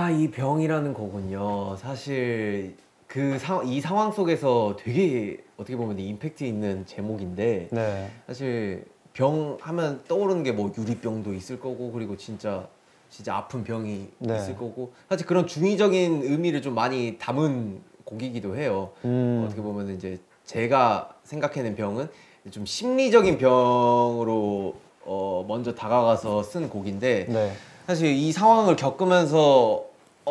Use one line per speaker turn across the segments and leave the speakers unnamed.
이 병이라는 거군요. 사실 이 상황 속에서 되게 어떻게 보면 임팩트 있는 제목인데
네.
사실 병 하면 떠오르는 게 뭐 유리병도 있을 거고 그리고 진짜 아픈 병이
네.
있을 거고 사실 그런 중의적인 의미를 좀 많이 담은 곡이기도 해요. 어떻게 보면 이제 제가 생각해낸 병은 좀 심리적인 병으로 먼저 다가가서 쓴 곡인데
네.
사실 이 상황을 겪으면서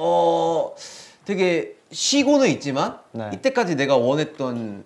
되게 쉬고는 있지만
네.
이때까지 내가 원했던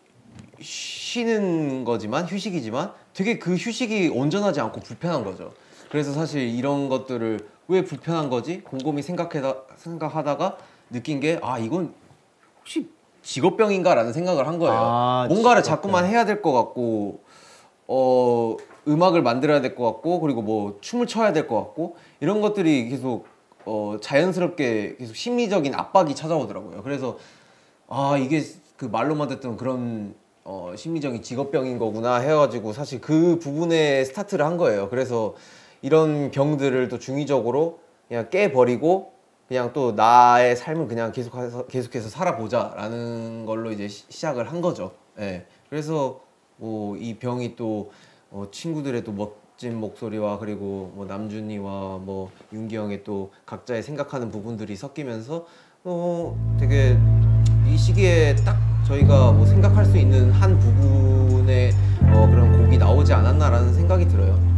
쉬는 거지만 휴식이지만 되게 그 휴식이 온전하지 않고 불편한 거죠. 그래서 사실 이런 것들을 왜 불편한 거지? 곰곰이 생각하다가 느낀 게 이건 혹시 직업병인가? 라는 생각을 한 거예요. 뭔가를 자꾸만 해야 될 것 같고 음악을 만들어야 될 것 같고 그리고 뭐 춤을 춰야 될 것 같고 이런 것들이 계속 자연스럽게 계속 심리적인 압박이 찾아오더라고요. 그래서 이게 그 말로만 듣던 그런 심리적인 직업병인 거구나 해가지고 사실 그 부분에 스타트를 한 거예요. 그래서 이런 병들을 또 중의적으로 그냥 깨버리고 그냥 또 나의 삶을 그냥 계속해서 살아보자 라는 걸로 이제 시작을 한 거죠. 예. 그래서 뭐 이 병이 또 친구들의 또 멋진 목소리와 그리고 뭐 남준이와 뭐 윤기 형의 또 각자의 생각하는 부분들이 섞이면서 되게 이 시기에 딱 저희가 뭐 생각할 수 있는 한 부분의 그런 곡이 나오지 않았나라는 생각이 들어요.